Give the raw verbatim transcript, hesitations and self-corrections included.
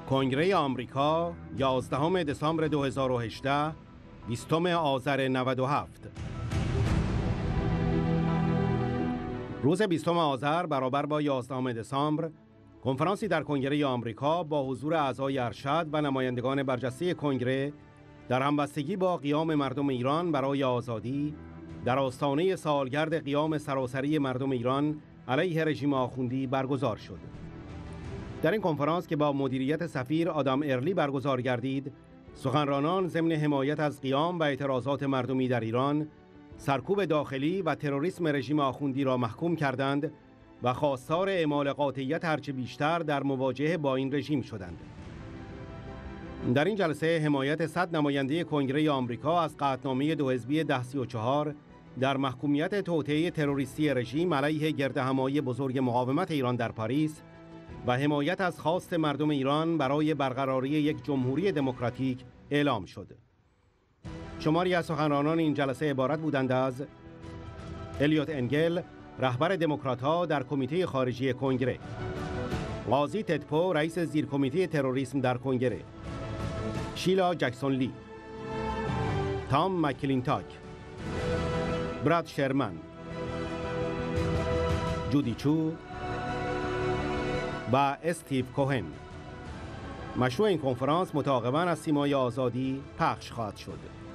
کنگره آمریکا یازدهم دسامبر دو هزار و هجده بیستم آذر نود و هفت. روز بیستم آذر برابر با یازدهم دسامبر کنفرانسی در کنگره آمریکا با حضور اعضای ارشد و نمایندگان برجسته کنگره در همبستگی با قیام مردم ایران برای آزادی در آستانه سالگرد قیام سراسری مردم ایران علیه رژیم آخوندی برگزار شد. در این کنفرانس که با مدیریت سفیر آدام ارلی برگزار گردید، سخنرانان ضمن حمایت از قیام و اعتراضات مردمی در ایران، سرکوب داخلی و تروریسم رژیم آخوندی را محکوم کردند و خواستار اعمال قاطعیت هرچه بیشتر در مواجهه با این رژیم شدند. در این جلسه حمایت صد نماینده کنگره آمریکا از قطعنامه دو حزبی ده سی و چهار در محکومیت توطئه تروریستی رژیم علیه گردهمایی بزرگ مقاومت ایران در پاریس و حمایت از خواست مردم ایران برای برقراری یک جمهوری دموکراتیک اعلام شد. شماری از سخنرانان این جلسه عبارت بودند از الیوت انگل، رهبر دموکرات‌ها در کمیته خارجی کنگره، قاضی تدپو، رئیس زیر کمیته تروریسم در کنگره، شیلا جکسون لی، تام مکلینتاک، براد شرمن، جودی چو و استیو کوهن. مشروع این کنفرانس متعاقباً از سیمای آزادی پخش خواهد شد.